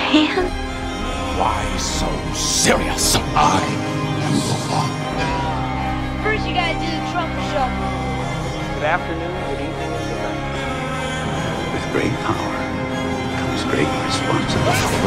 hand? Why so serious? I am the father. First, you gotta do the trumpet shuffle. Good afternoon, good evening, and good night. With great power comes great responsibility.